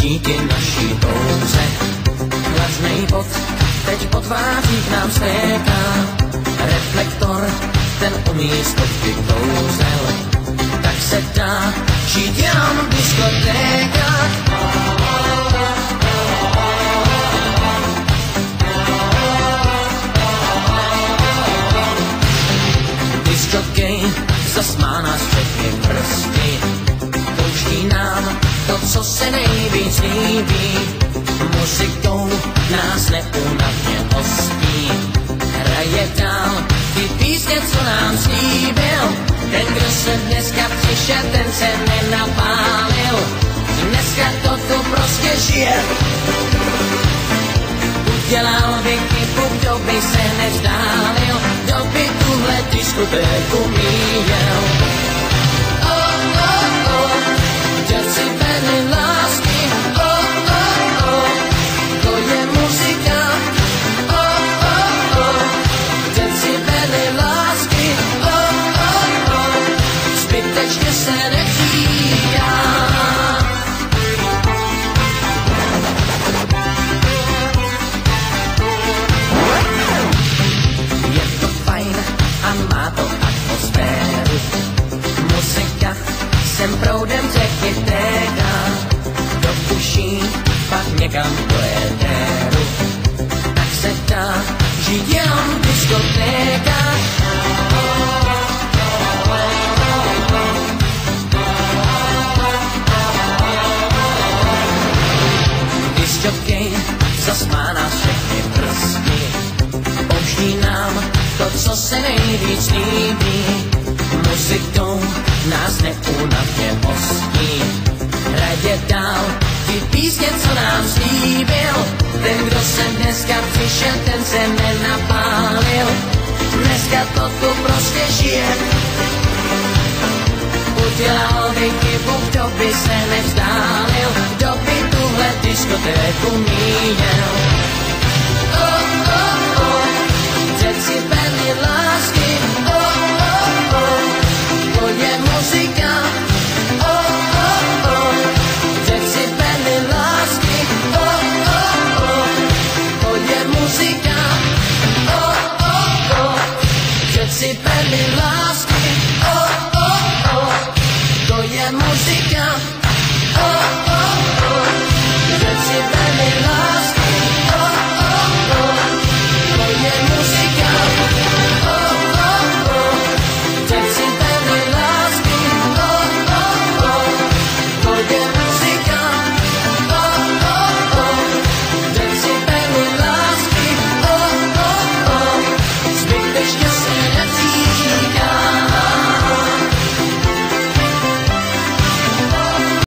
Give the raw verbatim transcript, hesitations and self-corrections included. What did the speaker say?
díky naší touze. Vlažnej bod teď po tvářích nám stéká, reflektor, ten umí stovky kouzel. Tak se dá žít jenom v diskotékách. Disjokej zas má nás všechny prsty, pouští nám to, co se nejvíc líbí. Muzikou nás neúnavně hostí, hraje dál ty písně, co nám slíbil. Ten, kdo se dneska přišel, ten se nenapálil. Dneska to tu prostě žije. Udělal by chybu, kdo by se nevzdálil, kdo by tuhle diskotéku míjel. Oh, oh, oh, decibely lásky. Oh, oh, oh, to je muzika. Oh, oh, oh, decibely lásky. Oh, oh, oh, zbytečně se nepřijá. Má to atmosféru, muzika sem proudem řeky téká, do uší, pak někam do éteru. Tak se dá žít jenom v diskotékách. Disjokej zas má nás všechny prsty, pouští nám to, co se nejvíc líbí. Muzikou nás neúnavně hostí, hraje dál ty písně, co nám slíbil. Ten, kdo se dneska přišel, ten se nenapálil. Dneska to tu prostě žije. Udělal by chybu, kdo by se nevzdálil, kdo by tuhle diskotéku míjel. Oh, oh, oh, decibely lásky. Oh, oh, oh, to je muzika. Oh, oh, oh, decibely lásky. Oh, oh, oh, to je muzika. Oh, oh, oh, decibely lásky.